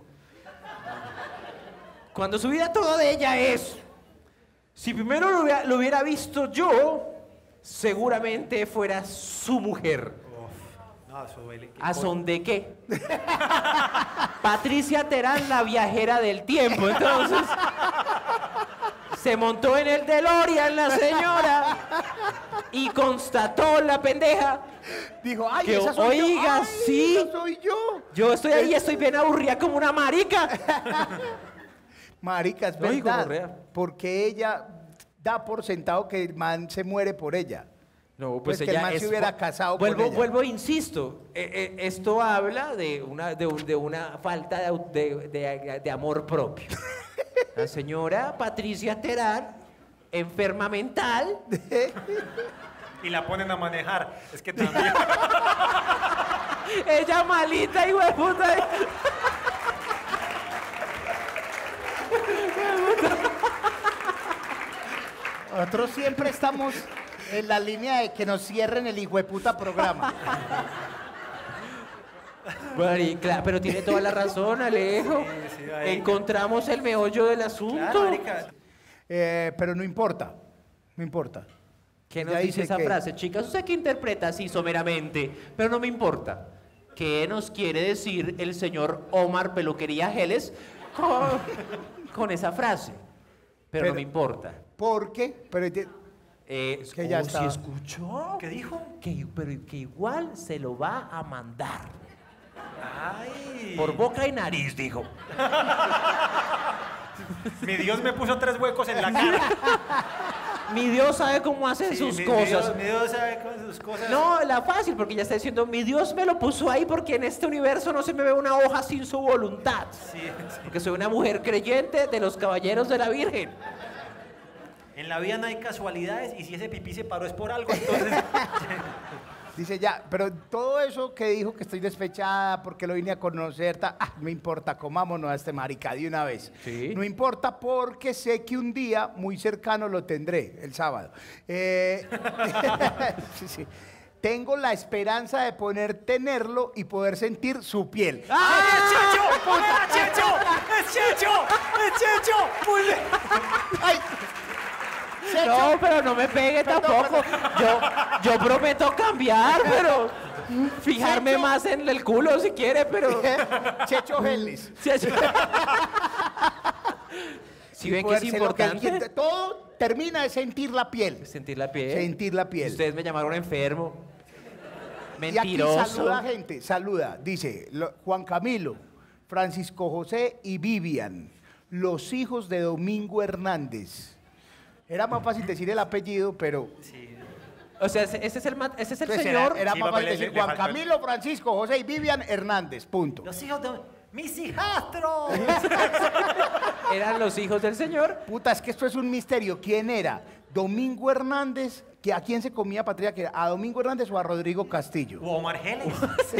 Cuando su vida todo de ella es... Si primero lo hubiera, lo hubiera visto yo, seguramente fuera su mujer. No, eso duele. ¿A son de qué? Patricia Terán, la viajera del tiempo. Entonces, se montó en el DeLorean la señora y constató la pendeja. Dijo, ay, Que esa soy oiga, yo. Ay, sí. esa soy yo. Yo estoy ahí y estoy bien aburrida como una marica. Marica, es No, y verdad. gonorrea. Porque ella da por sentado que el man se muere por ella. No, Pues pues, que el ella man se es- hubiera casado con vuelvo, ella. Vuelvo, insisto, eh, eh, esto habla de una, de, un- de una falta de, au- de- de- de amor propio. La señora Patricia Terán, enferma mental, Y la ponen a manejar. Es que también. ella malita y hueputa. Nosotros siempre estamos en la línea de que nos cierren el hijueputa programa. Marica, pero tiene toda la razón, Alejo. Sí, sí, ahí. Encontramos el meollo del asunto. Claro, marica. Eh, pero no importa, no importa. ¿Qué Ella nos dice dice esa que- frase, chicas? ¿Usted qué interpreta así someramente? Pero no me importa. ¿Qué nos quiere decir el señor Omar Peluquería Geles con, con esa frase? Pero, Pero- no me importa. ¿Por qué? Pero te- Eh, Que ya oh, ¿sí estaba. escuchó? ¿Qué dijo? Que, pero que igual se lo va a mandar. Ay. Por boca y nariz, dijo. Mi Dios me puso tres huecos en la cara. Mi Dios sabe cómo hace Sí, sus mi- cosas. Mi Dios, mi Dios sabe cómo hace sus cosas. No, la fácil, porque ya está diciendo, mi Dios me lo puso ahí porque en este universo no se me ve una hoja sin su voluntad. Sí, sí. Porque soy una mujer creyente de los caballeros de la Virgen. En la vida no hay casualidades y si ese pipí se paró es por algo, entonces... Dice ya, pero todo eso que dijo que estoy despechada porque lo vine a conocer, ta- ah, no importa, comámonos a este marica de una vez. Sí. No importa porque sé que un día muy cercano lo tendré, el sábado. Eh, sí, sí. Tengo la esperanza de poder tenerlo y poder sentir su piel. ¡Ay, es Checho! ¡Es Checho! ¡Es Checho! ¡Es Checho! Muy bien. ¡Ay! No, pero no me pegue tampoco. Yo, yo prometo cambiar, pero fijarme Checho. más en el culo si quiere, pero... Checho Geles. Si Y ven que poder es ser lo él importante quiere. Todo termina de sentir la piel. sentir la piel. Sentir la piel. Ustedes me llamaron enfermo. Y aquí Mentiroso. saluda gente, saluda. Dice lo- Juan Camilo, Francisco José y Vivian, los hijos de Domingo Hernández. Era más fácil decir el apellido, pero Sí. O sea, ese ese es el, ma- ese es el pues, señor. era, era Sí, más papá, fácil le- decir le- le Juan faltó el- Camilo, Francisco José y Vivian Hernández, punto. Los hijos de... ¡Mis hijastros! Eran los hijos del señor. Puta, es que esto es un misterio. ¿Quién era? Domingo Hernández, que ¿a quién se comía Patria? ¿Que ¿A Domingo Hernández o a Rodrigo Castillo? O Omar Geles.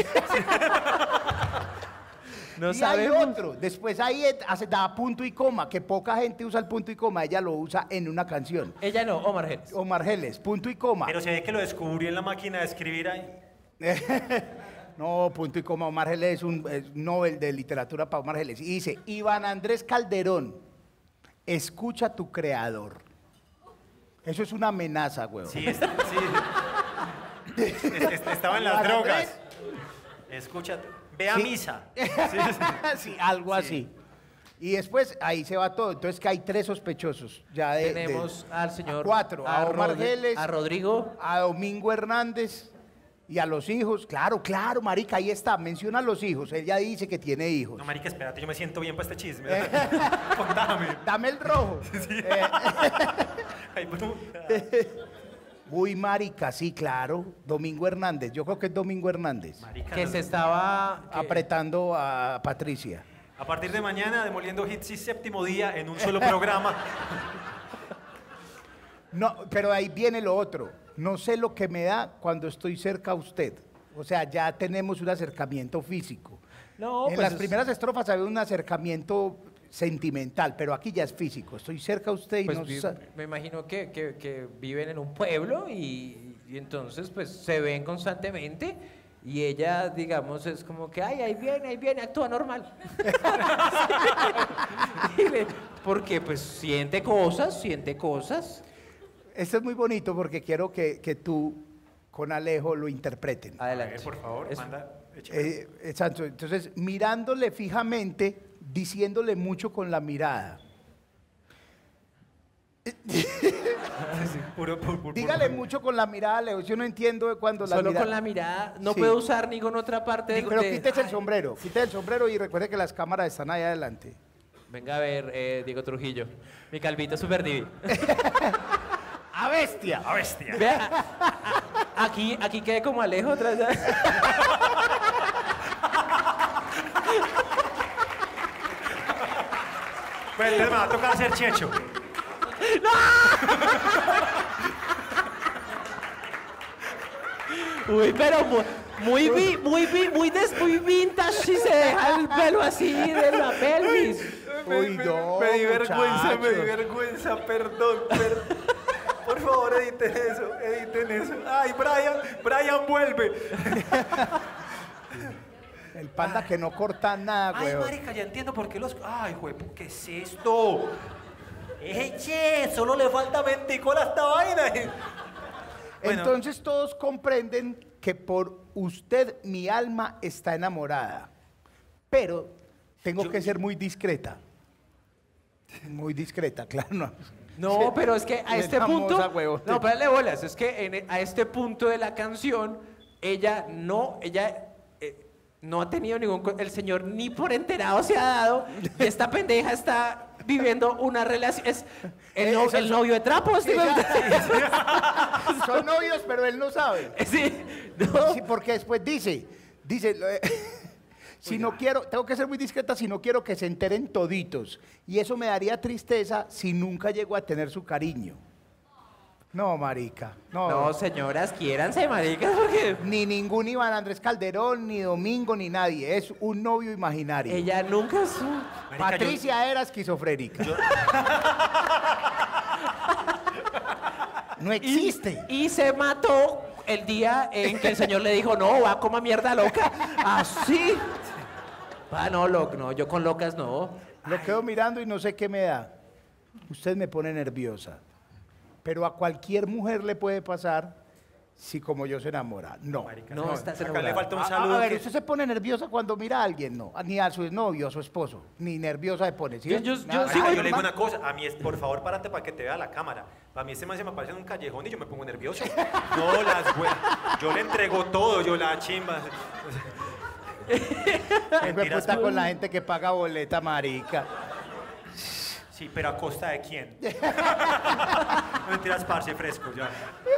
No y sabemos. hay otro, después ahí et- hace, da punto y coma, que poca gente usa el punto y coma, ella lo usa en una canción. Ella no, Omar Geles. Omar Geles, punto y coma. Pero se ve que lo descubrió en la máquina de escribir ahí. No, punto y coma, Omar Geles es un es Nobel de literatura para Omar Geles. Y dice, Iván Andrés Calderón, escucha tu creador. Eso es una amenaza, güey. Sí, es- sí. Es- es- estaba en las Iván drogas. Andrés. Escúchate. Ve a Sí. misa. Sí, algo así. Y después ahí se va todo. Entonces que hay tres sospechosos. Ya de, de- Tenemos al señor. a cuatro, a, Omar Rodri- Geles, A Rodrigo. a Domingo Hernández y a los hijos. Claro, claro, marica, ahí está. Menciona a los hijos. Ella dice que tiene hijos. No, marica, espérate, yo me siento bien para este chisme. Contame. Dame el rojo. Eh, Ay, puta. Uy, marica, sí, claro. Domingo Hernández. Yo creo que es Domingo Hernández. Marica, Que no. se estaba. que- Apretando a Patricia. A partir de mañana, demoliendo hits y séptimo día en un solo programa. No, pero ahí viene lo otro. No sé lo que me da cuando estoy cerca a usted. O sea, ya tenemos un acercamiento físico. No, en pues las es- primeras estrofas había un acercamiento sentimental, pero aquí ya es físico. Estoy cerca a usted y Pues no vi- sa- me imagino que, que- que viven en un pueblo y, y entonces pues se ven constantemente y ella, digamos, es como que, ay, ahí viene, ahí viene, actúa normal. Y le- Porque pues siente cosas, siente cosas. Esto es muy bonito porque quiero que, que tú con Alejo lo interpreten. A Adelante. ver, por favor, Es- manda. échame. Eh, eh, Sancho, entonces, mirándole fijamente, diciéndole mucho con la mirada. Puro- puro- puro- Dígale puro- mucho con la mirada, Alejo. Yo no entiendo cuando la Solo mirada... con la mirada, no Sí. puedo usar ninguna otra parte de... Pero de- quítese el sombrero, quítese el sombrero y recuerde que las cámaras están ahí adelante. Venga a ver, eh, Diego Trujillo. Mi calvito super divi. ¡A bestia! ¡A bestia! Vea, a- a- aquí, aquí quedé como Alejo atrás. Pues entonces me va a tocar hacer checho. Uy, pero muy, muy, vi- muy, vi- muy, des- muy vintage si se deja el pelo así de la pelvis. Uy, no, me di vergüenza, me di muchachos. vergüenza, perdón, perdón. Por favor, editen eso, editen eso. Ay, Brian, Brian vuelve. El panda que no corta nada, Ay, güey. marica, ya entiendo por qué los... Ay, güey, ¿qué es esto? ¡Eche! Solo le falta menticola a esta vaina. Bueno. Entonces todos comprenden que por usted mi alma está enamorada. Pero tengo Yo- que ser muy discreta. Muy discreta, claro. No. No, pero es que a Es este famosa, punto. huevón. No, párale bolas. Es que en- a este punto de la canción, ella no, ella eh, no ha tenido ningún. co- El señor ni por enterado se ha dado. Y esta pendeja está viviendo una relación. Es el, Eh, no- esos el son- novio de trapos. ¿sí me entiendes? Son novios, pero él no sabe. Sí, no. Sí, porque después dice, dice, lo- eh, si no quiero, tengo que ser muy discreta si no quiero que se enteren toditos. Y eso me daría tristeza si nunca llego a tener su cariño. No, marica, no. No, señoras, quiéranse, maricas, porque Ni ningún Iván Andrés Calderón, ni Domingo, ni nadie. Es un novio imaginario. ella nunca su... Marica, Patricia era esquizofrénica. No existe. Y, y se mató el día en que el señor le dijo, no, va como mierda loca. Así. Ah, no, lo- no, yo con locas no. Lo quedo mirando y no sé qué me da. Usted me pone nerviosa. Pero a cualquier mujer le puede pasar si como yo se enamora. No. Marica, No, estás acá le enamorado. falta un A- saludo. A, ver, que- usted se pone nerviosa cuando mira a alguien, no. Ni a su novio, a su esposo. Ni nerviosa se pone. ¿sí? Yo- yo- Nada. yo Marica, sigo- yo le digo una cosa, a mí es, por favor, párate para que te vea la cámara. A mí este man se me aparece en un callejón y yo me pongo nervioso. No, las güey, yo le entrego todo, yo la chimba. Ay, güey, puta, con la gente que paga boleta, marica. Sí, pero ¿a costa de quién? No mentiras, parce, fresco, ya.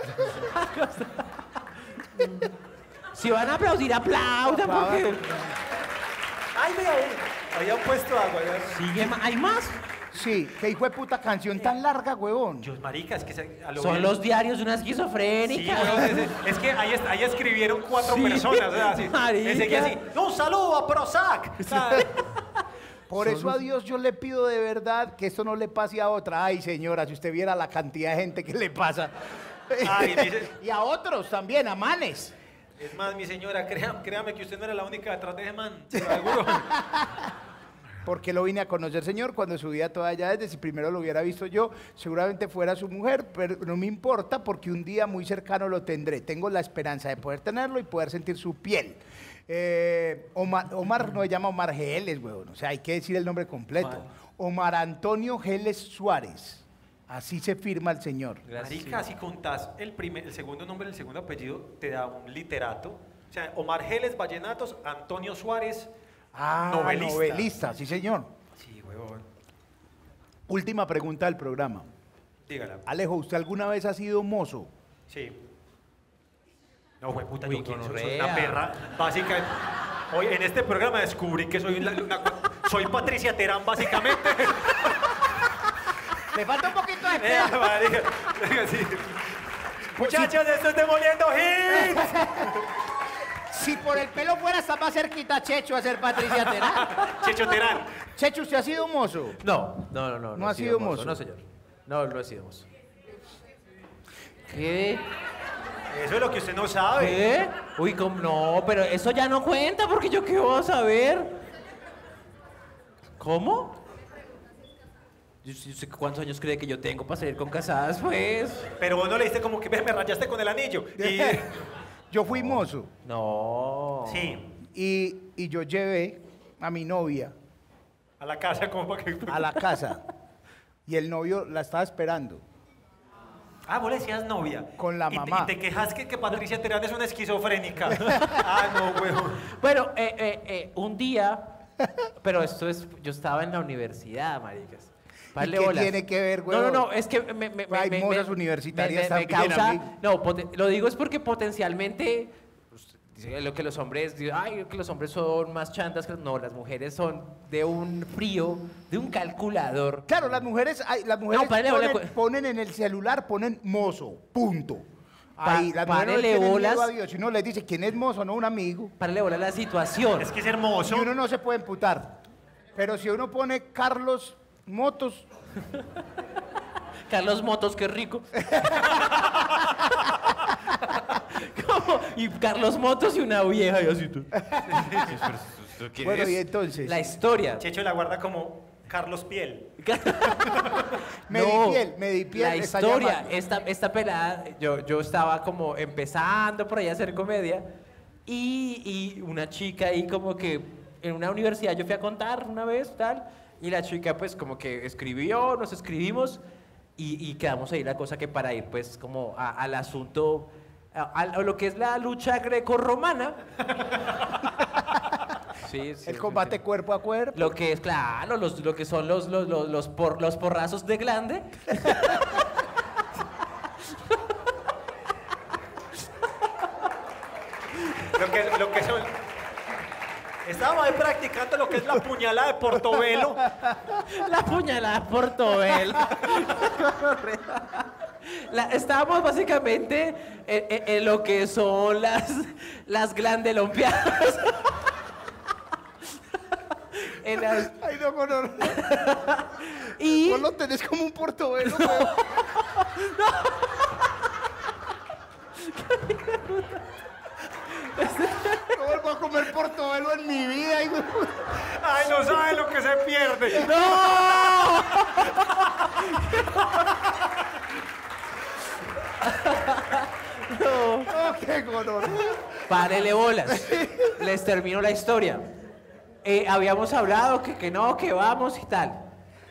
Si van a aplaudir, aplaudan, porque... Ay, mira, había puesto agua. ya. Sigue ma- ¿Hay más? Sí, qué hijo de puta canción tan larga, huevón. Dios, marica, es que se- a lo Son bien- los diarios de una Sí, esquizofrénica. weón, es, es que ahí, est- ahí escribieron cuatro Sí, personas, o sea, así. marica. Ese que así, "No, un saludo a Prozac". O sea, Por eso a Dios yo le pido de verdad que esto no le pase a otra. Ay, señora, si usted viera la cantidad de gente que le pasa. Ay, dice- Y a otros también, a manes. es más, mi señora, créame, créame que usted no era la única detrás de ese man, se lo aseguro. Porque lo vine a conocer, señor, cuando subía toda allá, desde si primero lo hubiera visto yo, seguramente fuera su mujer, pero no me importa porque un día muy cercano lo tendré. Tengo la esperanza de poder tenerlo y poder sentir su piel. Eh, Omar, Omar no se llama Omar Geles, weón, o sea, hay que decir el nombre completo. ¿Cuál? Omar Antonio Geles Suárez. Así se firma el señor. Marica, si contás el, primer, el segundo nombre y el segundo apellido, te da un literato. O sea, Omar Geles, Vallenatos, Antonio Suárez, Ah, novelista. novelista, sí, señor. Sí, huevón. Última pregunta del programa. Dígala. Alejo, ¿usted alguna vez ha sido mozo? Sí. No, güey, puta, Uy, yo quién soy, soy gonorrea. una perra. Básicamente, hoy en este programa descubrí que soy una, una- soy Patricia Terán, básicamente. Le falta un poquito de Eh, marica, sí. Muchachos, esto es Demoliendo Hits. Si por el pelo fuera, está más cerquita Checho a ser Patricia Terán. Checho Terán. Checho, ¿usted ha sido mozo? No, no, no, no. ¿No ha sido mozo? No, señor. No, no he sido mozo. ¿Qué? Eso es lo que usted no sabe. ¿Qué? Uy, ¿cómo? No, pero eso ya no cuenta porque yo qué voy a saber. ¿Cómo? Yo- yo sé ¿Cuántos años cree que yo tengo para salir con casadas, pues? Pero vos no le diste como que "Ve, me rayaste con el anillo". Y, Yo fui mozo No. sí, y, y yo llevé a mi novia a la casa como para que... a la casa y el novio la estaba esperando. Ah, vos le decías novia. Con la Y te- mamá. Y te quejas que, que Patricia Terán es una esquizofrénica. Ah, no, huevón. Bueno, eh, eh, eh, un día, pero esto es, yo estaba en la universidad, maricas. Párale qué bolas. tiene que ver, No, huevón? no, no, es que me, me, Hay me- mozas me- universitarias me- me también, causa, amigo. no, poten- lo digo es porque potencialmente, pues, dice lo que los hombres, dicen, ay, que los hombres son más chantas que no, las mujeres son de un frío, de un calculador. Claro, las mujeres, ay, las mujeres No, párele bola, ponen, cu- ponen en el celular, ponen mozo, punto. Pa- Ahí, las mujeres no le párele tienen bolas. miedo a Dios. Si uno les dice quién es mozo, no un amigo. Párale bola a la situación. Es que es hermoso. Y uno no se puede emputar. Pero si uno pone Carlos Motos, Carlos Motos, qué rico. ¿Cómo? Y Carlos Motos y una vieja y así tú. bueno, y entonces, La historia. Checho la guarda como Carlos Piel. Medipiel, Medipiel La está historia, llamando. esta, esta pelada, yo, yo estaba como empezando por ahí a hacer comedia y, y una chica ahí como que en una universidad yo fui a contar una vez tal y la chica pues como que escribió, nos escribimos Y, y quedamos ahí la cosa que para ir pues como a- al asunto, a, a lo que es la lucha grecorromana. Sí, sí, El sí, combate sí. cuerpo a cuerpo. Lo que es, claro, los, lo que son los, los, los, los, por- los porrazos de glande. Lo que, lo que son... Estábamos ahí practicando lo que es la puñalada de Portobelo. La puñalada Portobelo. La- estábamos básicamente en, en- en lo que son las, las glandelompiadas. En las- Ay, no, no, no. y Vos lo tenés como un portobelo, weón. No vuelvo a comer portobelo en mi vida. hijo. Ay, no saben lo que se pierde. Oh, qué gonorrea. párele bolas. Les termino la historia. Eh, habíamos hablado que, que no, que vamos y tal.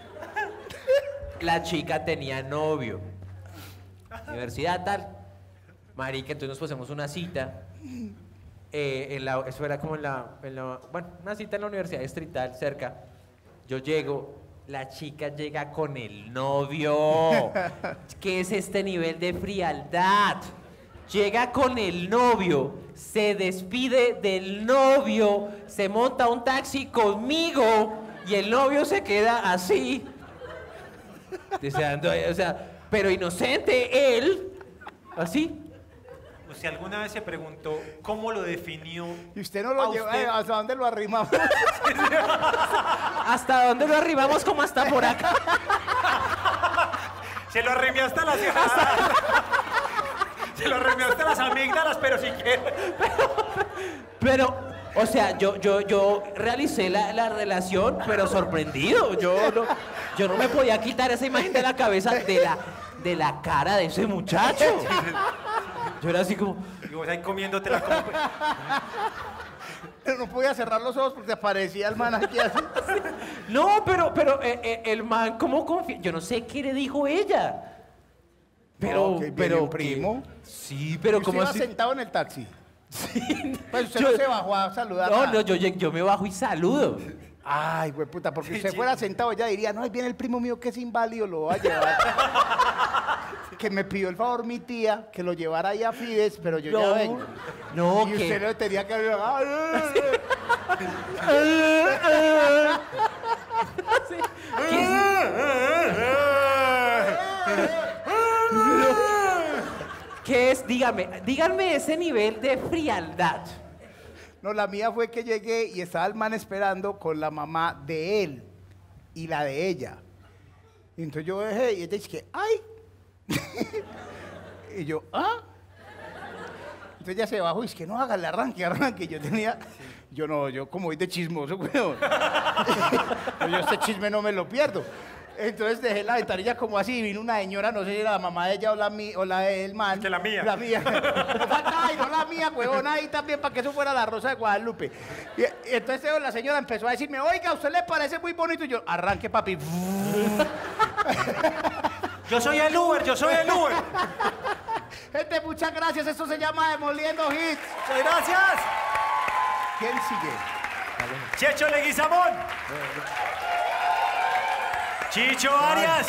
La chica tenía novio. Universidad tal. Marica, entonces nos pusimos una cita. Eh, en la, eso era como en la, en la- bueno, una cita en la Universidad Distrital, cerca. Yo llego, la chica llega con el novio. ¿Qué es este nivel de frialdad? Llega con el novio, se despide del novio, se monta un taxi conmigo y el novio se queda así. Deseando, o sea, pero inocente él, así. ¿Usted alguna vez se preguntó cómo lo definió? Y usted no lo ¿A lleva. usted? eh, ¿Hasta dónde lo arrimamos? ¿Hasta dónde lo arribamos como hasta por acá? Se lo arrimé hasta las... Se lo arrimé hasta las amígdalas, pero si quiere. Pero, o sea, yo, yo, yo realicé la, la relación, pero sorprendido. Yo no, yo no me podía quitar esa imagen de la cabeza de la, de la cara de ese muchacho. Yo era así como, Y vos ahí comiéndotela como... Pero no podía cerrar los ojos porque aparecía el man aquí así. no, pero, pero eh, eh, el man, ¿cómo confía? Yo no sé qué le dijo ella. Pero, No, que viene pero, un primo. que- sí, pero ¿Y usted como iba así. sentado en el taxi? Sí. Pues usted Yo- no se bajó a saludar. No, nada. no, yo, lleg- yo me bajo y saludo. Ay, güey, puta, porque si usted Sí. fuera sentado, ella diría, no, ahí viene el primo mío que es inválido, lo va a llevar. Que me pidió el favor mi tía que lo llevara ahí a Fides, pero yo ya No, vengo. no, Y que- usted le tenía que haber... Ay, ¿Qué es? Dígame, díganme ese nivel de frialdad. No, la mía fue que llegué y estaba el man esperando con la mamá de él y la de ella. Y entonces yo dejé y ella dice que, ¡ay! Y yo, ¿ah? Entonces ella se bajó y dice que no, hágale, arranque, arranque. Yo tenía, yo no, yo como voy de chismoso, weón. Yo este chisme no me lo pierdo. Entonces dejé la ventanilla como así y vino una señora, no sé si era la mamá de ella o la, mi, o la del man. Que la mía. La mía. No falta, ay, no la mía, huevón, ahí también para que eso fuera la Rosa de Guadalupe. Y, y entonces la señora empezó a decirme, oiga, ¿a usted le parece muy bonito? Y yo, arranque, papi. Yo soy el Uber, yo soy el Uber. Gente, muchas gracias. Esto se llama Demoliendo Hits. Muchas gracias. ¿Quién sigue? Checho Leguizamón. Chicho Arias.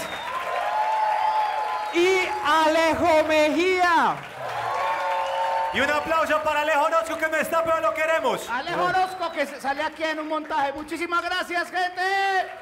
Y Alejo Mejía. Y un aplauso para Alejo Orozco que no está, pero lo queremos. Alejo Orozco, que sale aquí en un montaje. Muchísimas gracias, gente.